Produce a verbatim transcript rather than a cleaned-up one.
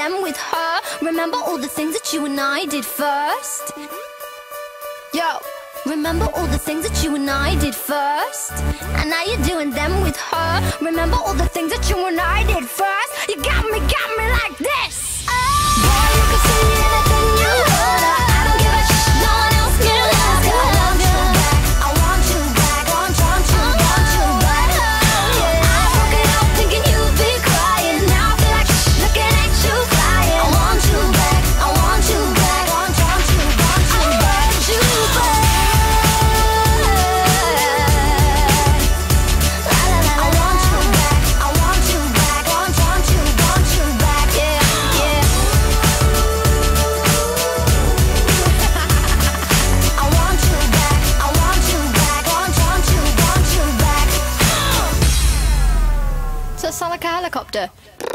them with her. Remember all the things that you and I did first? Yo, remember all the things that you and I did first? And now you're doing them with her. Remember all the things that you and I did first? You got me, got me like this. Boy, you can see anything you wanna. I don't give a shit, no one else can ask. I want you back, I want you back, want, want you, want you back. Yeah, I broke it up thinking you'd be crying. Now I feel like shh, looking at you flying. I want you back, I want you back, want, want you, want you back, you back. I want you back, I want you back, want, want you, want you back. Yeah, yeah. I want you back, I want you back, want, want you, want you back. So it's sound like a helicopter.